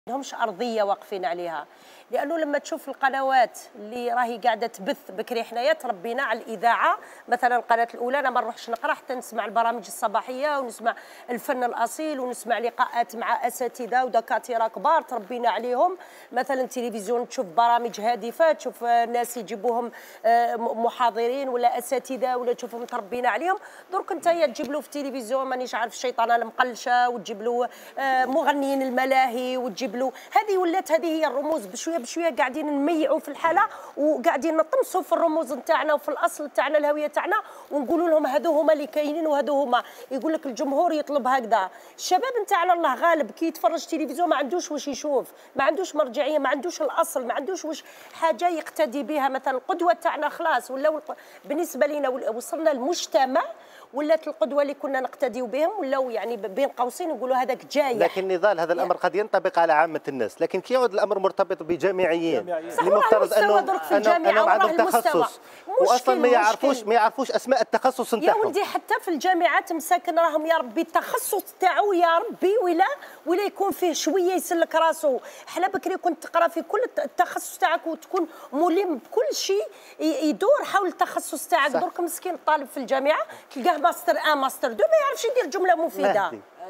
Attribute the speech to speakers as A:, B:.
A: لهمش ارضيه واقفين عليها، لانه لما تشوف القنوات اللي راهي قاعده تبث بكري حنايا تربينا على الاذاعه، مثلا القناه الاولى انا ما نروحش نقرا حتى نسمع البرامج الصباحيه ونسمع الفن الاصيل ونسمع لقاءات مع اساتذه ودكاتره كبار تربينا عليهم. مثلا التلفزيون تشوف برامج هادفه، تشوف ناس يجيبوهم محاضرين ولا اساتذه ولا تشوفهم تربينا عليهم. درك انت تجيب له في التلفزيون مانيش عارف الشيطانه المقلشه وتجيب له مغنيين الملاهي وتجيب له، هذه ولات هذه هي الرموز. بشويه بشويه قاعدين نميعوا في الحاله وقاعدين نطمسوا في الرموز نتاعنا وفي الاصل تاعنا الهويه تاعنا ونقولوا لهم هذو هما اللي كاينين وهذو هما. يقول لك الجمهور يطلب هكذا. الشباب نتاعنا الله غالب كي يتفرج تلفزيون ما عندوش واش يشوف، ما عندوش مرجعيه، ما عندوش الاصل، ما عندوش واش حاجه يقتدي بها. مثلا القدوه تاعنا خلاص ولا بالنسبه لنا وصلنا المجتمع ولات القدوه اللي كنا نقتديو بهم ولاو يعني بين قوسين نقولوا هذاك جايح.
B: لكن نضال هذا الامر قد ينطبق على عامه الناس، لكن كي يعود الامر مرتبط بجامعيين المفترض انهم عندهم تخصص واصلا ما يعرفوش اسماء التخصص نتاعهم.
A: يا ولدي حتى في الجامعات مساكن راهم يا ربي التخصص تاعو يا ربي ولا يكون فيه شويه يسلك راسه. حنا بكري كنت تقرا في كل التخصص تاعك وتكون ملم بكل شيء يدور حول التخصص تاعك. درك مسكين الطالب في الجامعه تلقاه ماستر 1 ماستر 2 ما يعرفش يدير جمله مفيده.